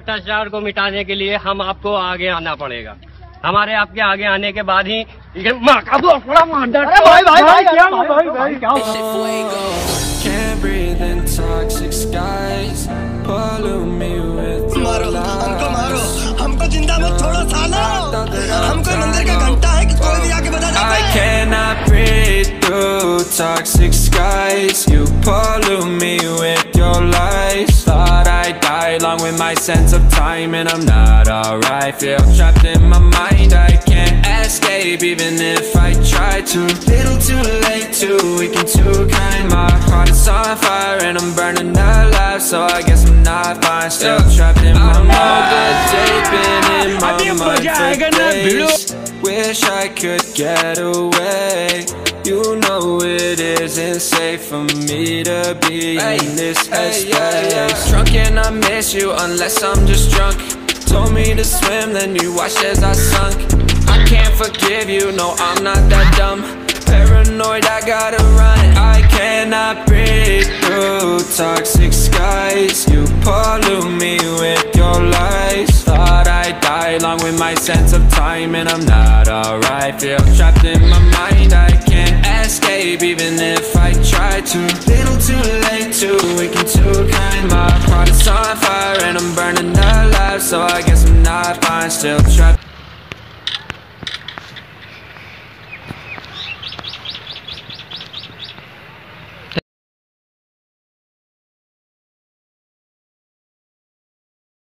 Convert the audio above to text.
भ्रष्टाचार को मिटाने के लिए हम आपको आगे आना पड़ेगा। हमारे आपके आगे आने के बाद ही ये माँ का बहुत बड़ा मांडा। भाई भाई भाई क्या भाई भाई क्या Can't breathe in toxic skies. Pollute me with your lies. हमको जिंदा मत छोड़ो सालो। हमको मंदिर का घंटा है कि कोई भी आके बजा देता है। I cannot breathe through toxic skies. You pollute me with your lies. Thought I'd die along with my sense of time, and I'm not alright. Feel trapped in my mind. I can't escape even if I try to. Little too late, too weak and too kind. My heart is on fire and I'm burning alive. So I guess I'm not fine. Still trapped in my mind. But they've been in my mind for days. Wish I could get away. You know it isn't safe for me to be in this headspace. Drunk and I miss you unless I'm just drunk. Told me to swim, then you watched as I sunk. I can't forgive you, no I'm not that dumb. Paranoid, I gotta run. I cannot breathe through toxic skies. You pollute me with your lies. Thought I'd die along with my sense of time, and I'm not alright. Feel trapped in my mind. I can't escape even if I try to. Little too late, too weak and too kind. My heart is on fire and I'm burning alive. So I guess I'm not fine. Still trapped